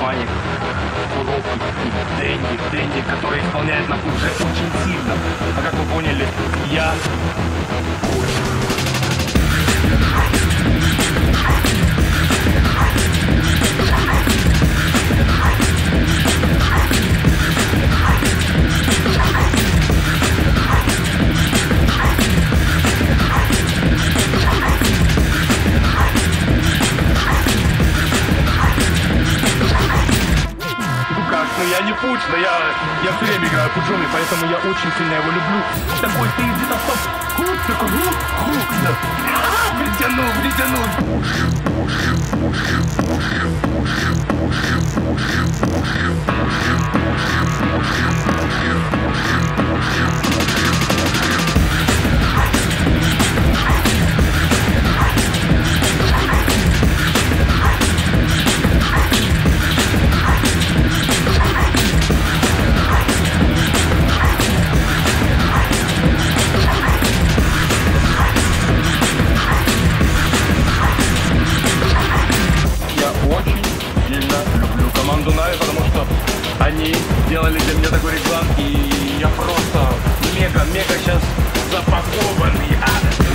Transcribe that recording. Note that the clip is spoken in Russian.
Фаник, Куроки и Дэнди, который исполняет нас уже очень сильно. А как вы поняли, я я не пуч, но я все время играю пуджоми, поэтому я очень сильно его люблю. Такой ты где-то стоп, хук, такой хук, притянул. Команду Нави, потому что они сделали для меня такой реклам, и я просто мега сейчас запакован.